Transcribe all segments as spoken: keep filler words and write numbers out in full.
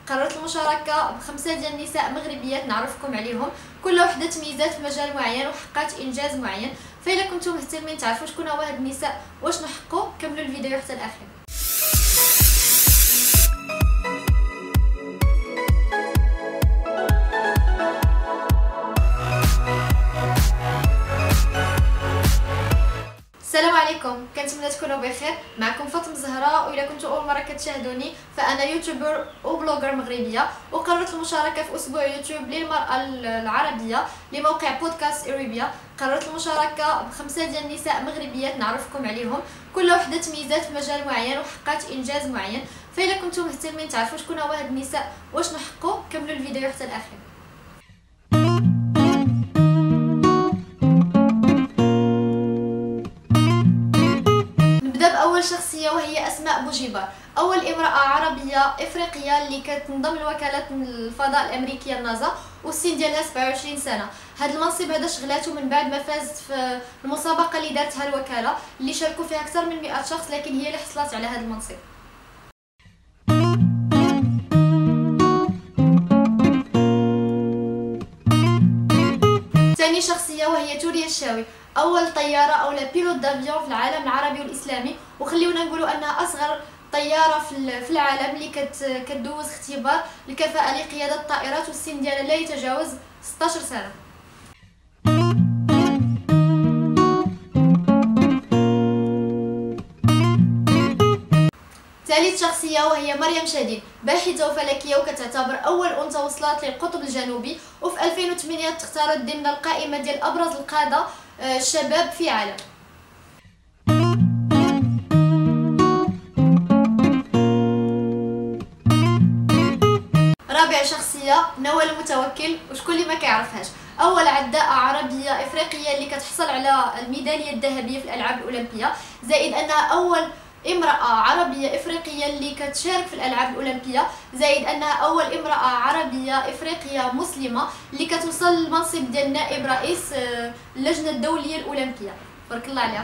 قررت المشاركه بخمسه ديال النساء مغربيات نعرفكم عليهم، كل وحده تميزات في مجال معين وحققت انجاز معين. فإلا كنتم مهتمين تعرفوا شكون هو هاد النساء واش نحققوا، كملوا الفيديو حتى الاخير. السلام عليكم، كنتمنى تكونوا بخير. معكم فاطمه زهراء، واذا كنتوا اول مره كتشاهدوني فانا يوتيوبر وبلوجر مغربيه، وقررت المشاركه في اسبوع يوتيوب للمراه العربيه لموقع بودكاست إيريبيا. قررت المشاركه بخمسه ديال النساء مغربيات نعرفكم عليهم، كل وحده تميزات في مجال معين وحققت انجاز معين. فإلا كنتم مهتمين تعرفوا شكون هو هاد النساء واش نحققوا، كملوا الفيديو حتى الاخير. أول شخصية وهي أسماء بوجيبار، أول امرأة عربية إفريقية اللي كتنضم لوكالة الفضاء الأمريكية النازا، والسن ديالها سبعة وعشرين سنة. هذا المنصب هذا شغلاته من بعد ما فازت في المسابقة اللي دارتها الوكالة اللي شاركوا فيها أكثر من مئة شخص، لكن هي اللي حصلت على هذا المنصب. ثاني شخصية وهي توريا الشاوي، اول طياره او لا بيلوت دافيون في العالم العربي والاسلامي، وخليونا نقولوا انها اصغر طياره في العالم اللي كت كدوز اختبار الكفاءه لقياده الطائرات، والسن ديالها لا يتجاوز ستة عشر سنه. ثالث شخصية وهي مريم شديد، باحثة وفلكية وكتعتبر أول أنثى وصلت للقطب الجنوبي، وفي ألفين وثمانية تختارت ضمن القائمة ديال أبرز القادة الشباب في العالم. رابع شخصية نوال المتوكل، وشكون اللي ما كيعرفهاش، اول عداءة عربية افريقية اللي كتحصل على الميدالية الذهبية في الالعاب الاولمبية، زائد انها اول امرأة عربية افريقية اللي كتشارك في الالعاب الاولمبية، زائد انها اول امرأة عربية افريقية مسلمة اللي كتوصل للمنصب ديال نائب رئيس اللجنة الدولية الاولمبية. بارك الله عليها.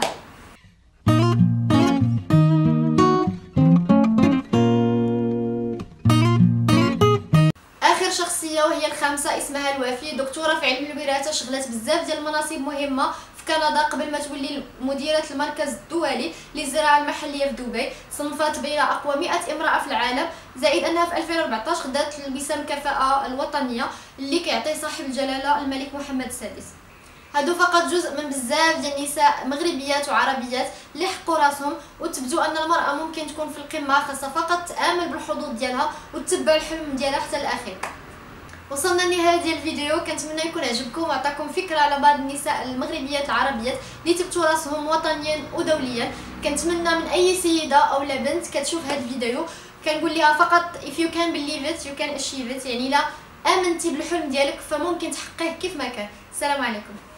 اخر شخصية وهي الخامسة اسمها الوافي، دكتورة في علم الوراثة، شغلت بزاف ديال المناصب مهمة في كندا قبل ما تولي مديرة المركز الدولي للزراعة المحلية في دبي. صنفت بين أقوى مئة امرأة في العالم، زائد أنها في ألفين وأربعطاش خدات وسام الكفاءة الوطنية اللي كيعطيه صاحب الجلالة الملك محمد السادس. هادو فقط جزء من بزاف ديال النساء مغربيات وعربيات اللي حقوا راسهم وثبتوا ان المرأة ممكن تكون في القمة، خاصة فقط تآمن بالحظوظ ديالها وتتبع الحلم ديالها حتى الاخير. وصلنا لنهاية ديال الفيديو، كنتمنى يكون عجبكم وعطاكم فكرة على بعض النساء المغربيات العربيات اللي ثبتوا راسهم وطنيا ودوليا. كنتمنى من اي سيدة او لا بنت كتشوف هذا الفيديو كنقول لها فقط if you can believe it you can achieve it، يعني لا امنتي بالحلم ديالك فممكن تحققيه كيف ما كان. السلام عليكم.